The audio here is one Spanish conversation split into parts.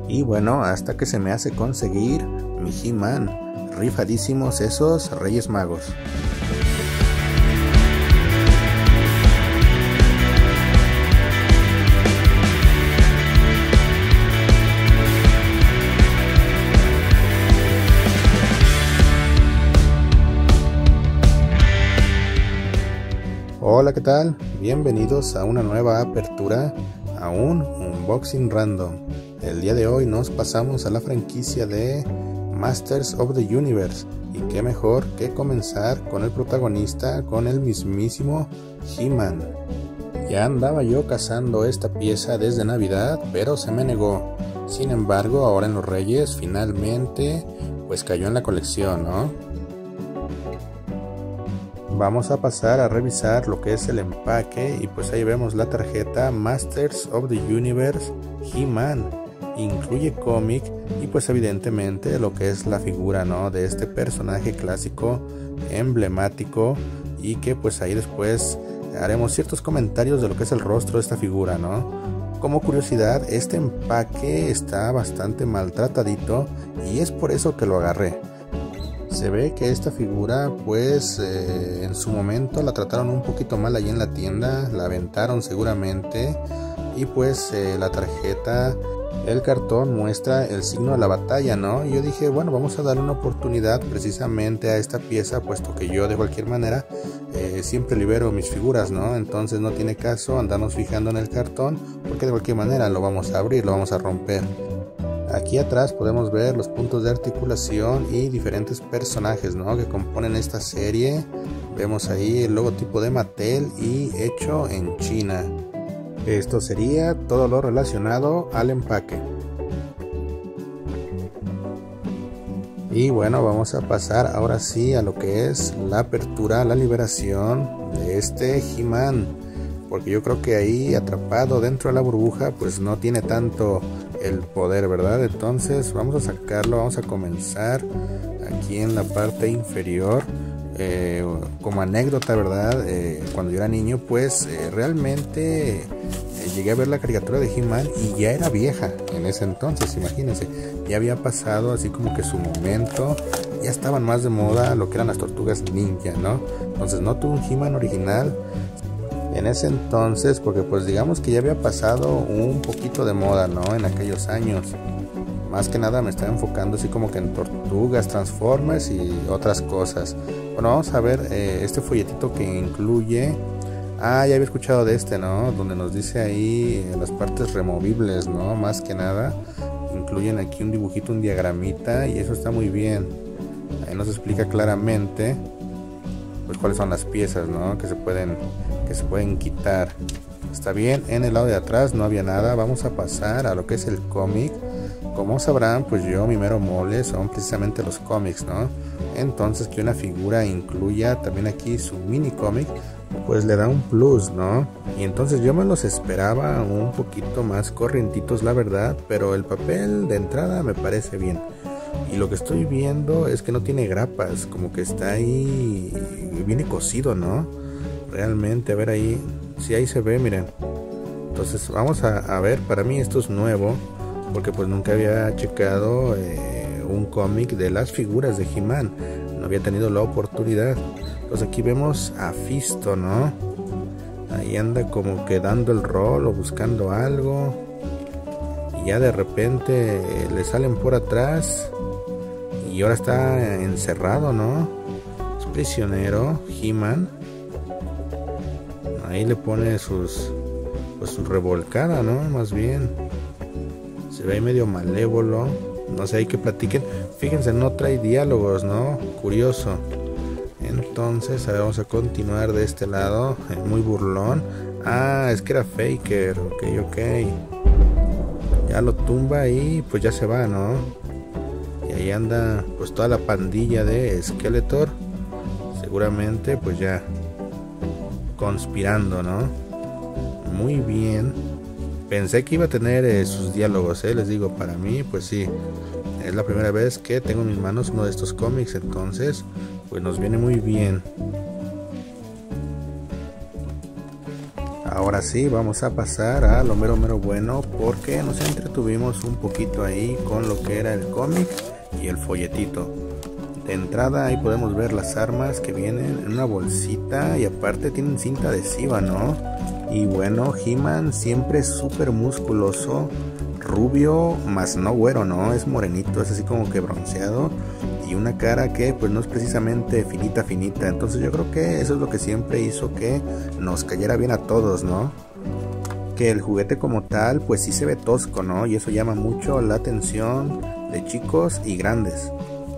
Y bueno, hasta que se me hace conseguir mi He-Man. Rifadísimos esos Reyes Magos. Hola, ¿qué tal? Bienvenidos a una nueva apertura, a un unboxing random. El día de hoy nos pasamos a la franquicia de Masters of the Universe, y qué mejor que comenzar con el protagonista, con el mismísimo He-Man. Ya andaba yo cazando esta pieza desde Navidad, pero se me negó. Sin embargo, ahora en los Reyes finalmente pues cayó en la colección, ¿no? Vamos a pasar a revisar lo que es el empaque, y pues ahí vemos la tarjeta Masters of the Universe He-Man. Incluye cómic y pues evidentemente lo que es la figura, ¿no?, de este personaje clásico emblemático, y que pues ahí después haremos ciertos comentarios de lo que es el rostro de esta figura, ¿no? Como curiosidad, este empaque está bastante maltratadito y es por eso que lo agarré. Se ve que esta figura pues en su momento la trataron un poquito mal allí en la tienda, la aventaron seguramente, y pues la tarjeta, el cartón muestra el signo de la batalla, ¿no? Y yo dije, bueno, vamos a darle una oportunidad precisamente a esta pieza, puesto que yo de cualquier manera siempre libero mis figuras, ¿no? Entonces no tiene caso andarnos fijando en el cartón, porque de cualquier manera lo vamos a abrir, lo vamos a romper. Aquí atrás podemos ver los puntos de articulación y diferentes personajes, ¿no?, que componen esta serie. Vemos ahí el logotipo de Mattel y hecho en China. Esto sería todo lo relacionado al empaque. Y bueno, vamos a pasar ahora sí a lo que es la apertura, la liberación de este He-Man, porque yo creo que ahí atrapado dentro de la burbuja pues no tiene tanto el poder, ¿verdad? Entonces vamos a sacarlo, vamos a comenzar aquí en la parte inferior. Como anécdota, ¿verdad? Cuando yo era niño pues realmente llegué a ver la caricatura de He-Man y ya era vieja en ese entonces, imagínense, ya había pasado así como que su momento, ya estaban más de moda lo que eran las tortugas ninja, ¿no? Entonces no tuve un He-Man original en ese entonces, porque pues digamos que ya había pasado un poquito de moda, ¿no?, en aquellos años. Más que nada me estaba enfocando así como que en tortugas, Transformers y otras cosas. Bueno, vamos a ver este folletito que incluye. Ya había escuchado de este, ¿no?, donde nos dice ahí las partes removibles, ¿no? Más que nada incluyen aquí un dibujito, un diagramita, y eso está muy bien. Ahí nos explica claramente pues cuáles son las piezas, ¿no?, que se pueden quitar. Está bien. En el lado de atrás no había nada. Vamos a pasar a lo que es el cómic. Como sabrán, pues yo, mi mero mole son precisamente los cómics, ¿no? Entonces que una figura incluya también aquí su mini cómic pues le da un plus, ¿no? Y entonces yo me los esperaba un poquito más corrientitos, la verdad, pero el papel de entrada me parece bien. Y lo que estoy viendo es que no tiene grapas, como que está ahí, viene cosido, ¿no? Realmente, a ver ahí, sí, ahí se ve, miren. Entonces vamos a ver, para mí esto es nuevo, porque pues nunca había checado un cómic de las figuras de He-Man, no había tenido la oportunidad. Entonces aquí vemos a Fisto, ¿no? Ahí anda como que dando el rol o buscando algo, y ya de repente le salen por atrás y ahora está encerrado, ¿no? Es prisionero He-Man. Ahí le pone su revolcada, ¿no? Más bien se ve ahí medio malévolo, no sé, hay que platiquen. Fíjense, no trae diálogos, ¿no? Curioso. Entonces, a ver, vamos a continuar de este lado. Muy burlón. Es que era Faker. Ok. Ya lo tumba y pues ya se va, ¿no? Y ahí anda pues toda la pandilla de Skeletor, seguramente pues ya conspirando, ¿no? Muy bien. Pensé que iba a tener sus diálogos, les digo, para mí pues sí, es la primera vez que tengo en mis manos uno de estos cómics, entonces pues nos viene muy bien. ahora sí vamos a pasar a lo mero bueno, porque nos entretuvimos un poquito ahí con lo que era el cómic y el folletito. De entrada ahí podemos ver las armas que vienen en una bolsita y aparte tienen cinta adhesiva, ¿no? Y bueno, He-Man siempre es súper musculoso, rubio, más no güero, ¿no? Es morenito, es así como que bronceado y una cara que pues no es precisamente finita. Entonces yo creo que eso es lo que siempre hizo que nos cayera bien a todos, ¿no? Que el juguete como tal pues sí se ve tosco, ¿no? Y eso llama mucho la atención de chicos y grandes.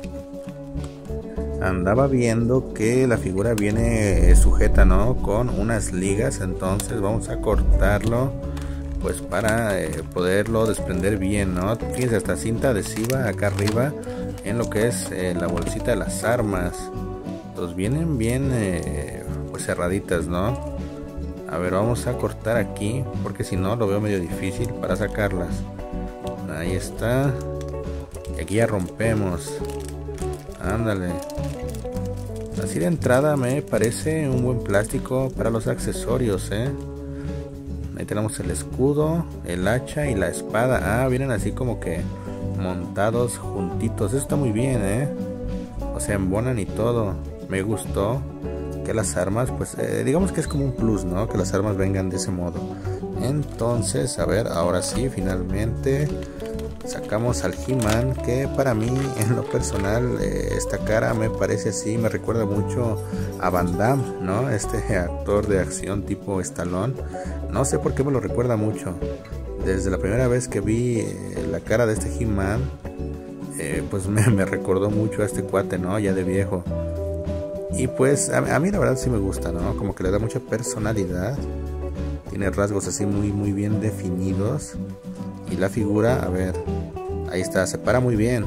Andaba viendo que la figura viene sujeta, ¿no? Con unas ligas, entonces vamos a cortarlo pues para poderlo desprender bien, ¿no? Fíjense, hasta cinta adhesiva acá arriba en lo que es la bolsita de las armas. Pues vienen bien pues cerraditas, ¿no? A ver, vamos a cortar aquí porque si no lo veo medio difícil para sacarlas. Ahí está. Y aquí ya rompemos. Ándale. Así de entrada me parece un buen plástico para los accesorios, ¿eh? Ahí tenemos el escudo, el hacha y la espada. Ah, vienen así como que montados juntitos. Eso está muy bien, ¿eh? O sea, embonan y todo. Me gustó que las armas, pues digamos que es como un plus, ¿no? Que las armas vengan de ese modo. Entonces, a ver, ahora sí, finalmente sacamos al He-Man, que para mí en lo personal esta cara me parece así, me recuerda mucho a Van Damme, ¿no? Este actor de acción tipo Stallone, no sé por qué me lo recuerda mucho. Desde la primera vez que vi la cara de este He-Man, pues me recordó mucho a este cuate, ¿no? Ya de viejo. Y pues a mí la verdad sí me gusta, ¿no? Como que le da mucha personalidad, tiene rasgos así muy bien definidos. Y la figura, a ver, ahí está, se para muy bien.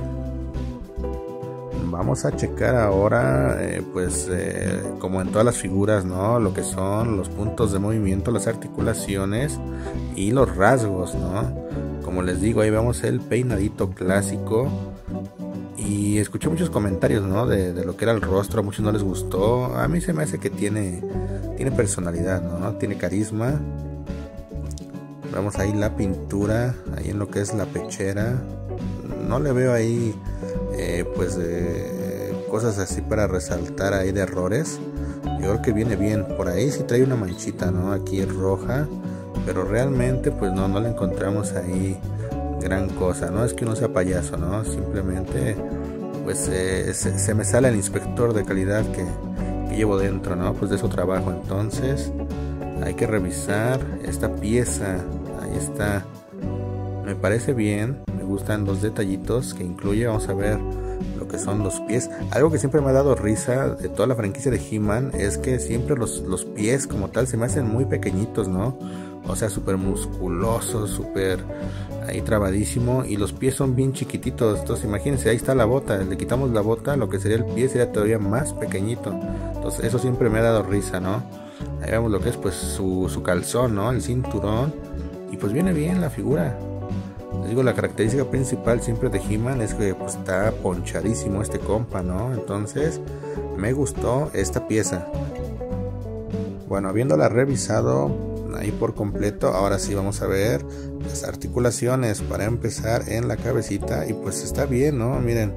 Vamos a checar ahora, como en todas las figuras, ¿no? Lo que son los puntos de movimiento, las articulaciones y los rasgos, ¿no? Como les digo, ahí vemos el peinadito clásico. Y escuché muchos comentarios, ¿no? De lo que era el rostro, a muchos no les gustó. A mí se me hace que tiene personalidad, ¿no? Tiene carisma. Vemos ahí la pintura, ahí en lo que es la pechera. No le veo ahí cosas así para resaltar ahí de errores. Yo creo que viene bien. Por ahí sí trae una manchita, ¿no? Aquí es roja, pero realmente pues no le encontramos ahí gran cosa. No es que uno sea payaso, ¿no? Simplemente pues se me sale el inspector de calidad que llevo dentro, ¿no? Pues de su trabajo. Entonces hay que revisar esta pieza. Ahí está, me parece bien, me gustan los detallitos que incluye. Vamos a ver lo que son los pies. Algo que siempre me ha dado risa de toda la franquicia de He-Man es que siempre los pies como tal se me hacen muy pequeñitos, ¿no? O sea, súper musculosos, súper ahí trabadísimo, y los pies son bien chiquititos. Entonces imagínense, ahí está la bota, le quitamos la bota, lo que sería el pie sería todavía más pequeñito. Entonces eso siempre me ha dado risa, ¿no? Ahí vemos lo que es pues su calzón, ¿no? El cinturón. Y pues viene bien la figura. Les digo, la característica principal siempre de He-Man es que pues está ponchadísimo este compa, ¿no? Entonces me gustó esta pieza. Bueno, habiéndola revisado ahí por completo, ahora sí vamos a ver las articulaciones para empezar en la cabecita. Y pues está bien, ¿no? Miren,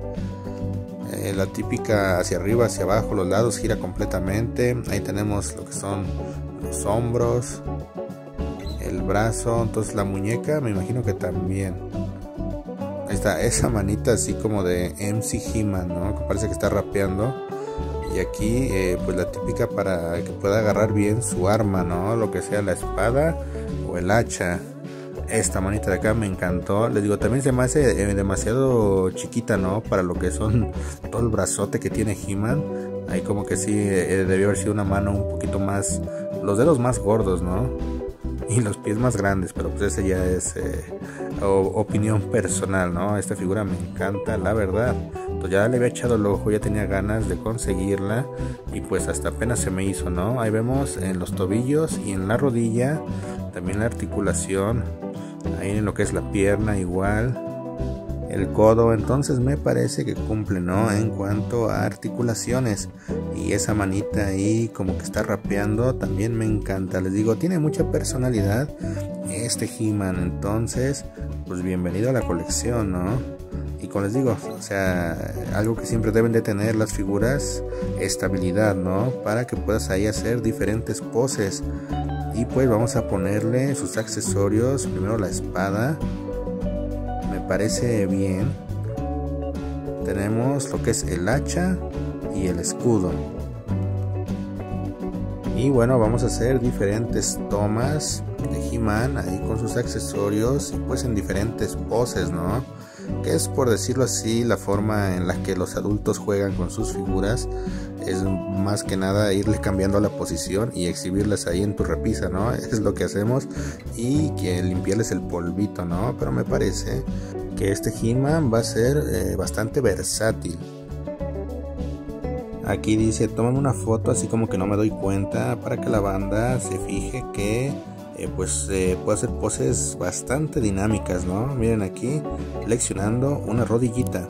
la típica hacia arriba, hacia abajo, los lados gira completamente. Ahí tenemos lo que son los hombros, el brazo, entonces la muñeca me imagino que también. Ahí está esa manita así como de MC He-Man, ¿no? Que parece que está rapeando. Y aquí pues la típica para que pueda agarrar bien su arma, ¿no? Lo que sea la espada o el hacha. Esta manita de acá me encantó. Les digo, también se me hace demasiado chiquita, ¿no? Para lo que son todo el brazote que tiene He-Man. Ahí como que sí debió haber sido una mano un poquito más, los dedos más gordos, ¿no? Y los pies más grandes, pero pues ese ya es opinión personal, ¿no? Esta figura me encanta, la verdad. Pues ya le había echado el ojo, ya tenía ganas de conseguirla y pues hasta apenas se me hizo, ¿no? Ahí vemos en los tobillos y en la rodilla, también la articulación, ahí en lo que es la pierna igual. el codo, entonces me parece que cumple, ¿no? En cuanto a articulaciones, y esa manita ahí como que está rapeando también me encanta. Les digo, tiene mucha personalidad este He-Man, entonces pues bienvenido a la colección, ¿no? Y como les digo, o sea, algo que siempre deben de tener las figuras, estabilidad, ¿no? Para que puedas ahí hacer diferentes poses. Y pues vamos a ponerle sus accesorios, primero la espada, me parece bien. Tenemos lo que es el hacha y el escudo. Y bueno, vamos a hacer diferentes tomas de He-Man ahí con sus accesorios y pues en diferentes poses, ¿no? Que es, por decirlo así, la forma en la que los adultos juegan con sus figuras. Es más que nada irles cambiando la posición y exhibirlas ahí en tu repisa, ¿no? Es lo que hacemos, y que limpiarles el polvito, ¿no? Pero me parece que este He-Man va a ser bastante versátil. Aquí dice, tómame una foto así como que no me doy cuenta, para que la banda se fije que puede hacer poses bastante dinámicas, ¿no? Miren aquí, flexionando una rodillita.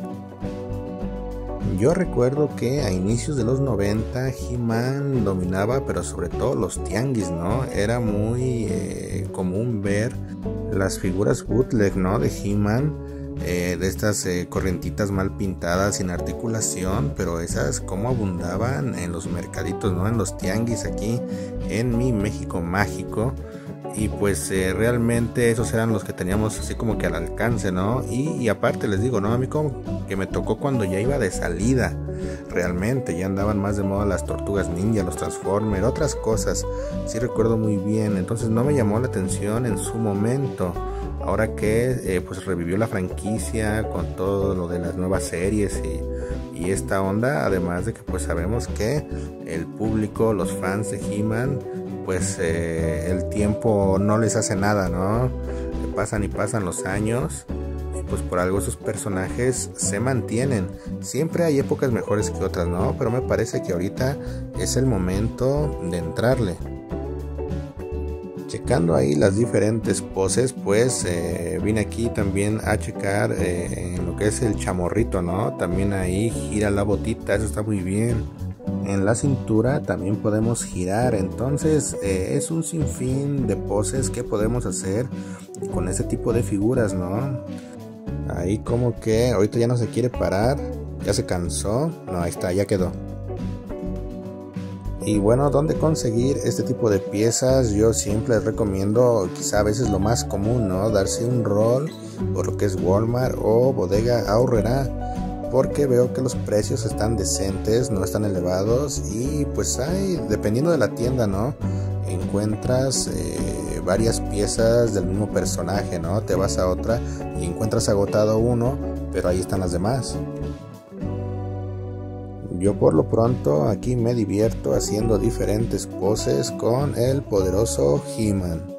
Yo recuerdo que a inicios de los 90 He-Man dominaba, pero sobre todo los tianguis, ¿no? Era muy común ver las figuras bootleg, ¿no? De He-Man, de estas corrientitas mal pintadas, sin articulación, pero esas como abundaban en los mercaditos, ¿no? En los tianguis aquí en mi México mágico. Y pues realmente esos eran los que teníamos así como que al alcance, ¿no? Y aparte les digo, ¿no? A mí como que me tocó cuando ya iba de salida. Realmente ya andaban más de moda las tortugas ninja, los Transformers, otras cosas. Sí recuerdo muy bien. Entonces no me llamó la atención en su momento. Ahora que pues revivió la franquicia con todo lo de las nuevas series y esta onda. Además de que pues sabemos que el público, los fans de He-Man, pues el tiempo no les hace nada, ¿no? Pasan y pasan los años, y pues por algo esos personajes se mantienen. Siempre hay épocas mejores que otras, ¿no? Pero me parece que ahorita es el momento de entrarle. Checando ahí las diferentes poses, pues vine aquí también a checar en lo que es el chamorrito, ¿no? También ahí gira la botita, eso está muy bien. En la cintura también podemos girar, entonces es un sinfín de poses que podemos hacer con este tipo de figuras, ¿no? Ahí como que ahorita ya no se quiere parar, ya se cansó, no, ahí está, ya quedó. Y bueno, ¿dónde conseguir este tipo de piezas? Yo siempre les recomiendo, quizá a veces lo más común, ¿no? Darse un rol por lo que es Walmart o Bodega Aurrerá, porque veo que los precios están decentes, no están elevados, y pues hay, dependiendo de la tienda, ¿no? Encuentras varias piezas del mismo personaje, ¿no? Te vas a otra y encuentras agotado uno, pero ahí están las demás. Yo por lo pronto aquí me divierto haciendo diferentes poses con el poderoso He-Man.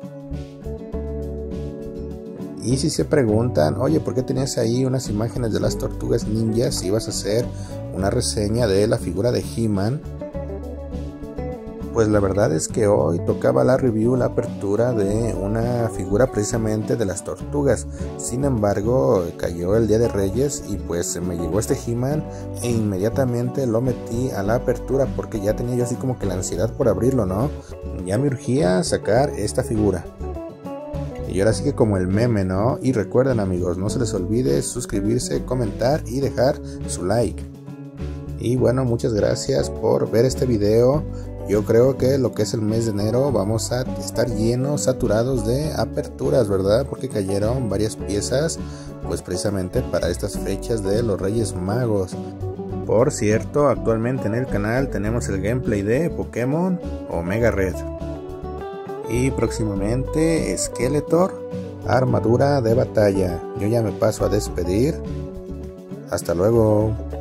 Y si se preguntan, oye, ¿por qué tenías ahí unas imágenes de las tortugas ninjas si ibas a hacer una reseña de la figura de He-Man? Pues la verdad es que hoy tocaba la review, la apertura de una figura precisamente de las tortugas. Sin embargo, cayó el Día de Reyes y pues me llegó este He-Man e inmediatamente lo metí a la apertura, porque ya tenía yo así como que la ansiedad por abrirlo, ¿no? Ya me urgía sacar esta figura. Y ahora sí que como el meme, ¿no? Y recuerden, amigos, no se les olvide suscribirse, comentar y dejar su like. Y bueno, muchas gracias por ver este video. Yo creo que lo que es el mes de enero vamos a estar llenos, saturados de aperturas, ¿verdad? Porque cayeron varias piezas, pues precisamente para estas fechas de los Reyes Magos. Por cierto, actualmente en el canal tenemos el gameplay de Pokémon Omega Red. Y próximamente Skeletor, armadura de batalla. Yo ya me paso a despedir. Hasta luego.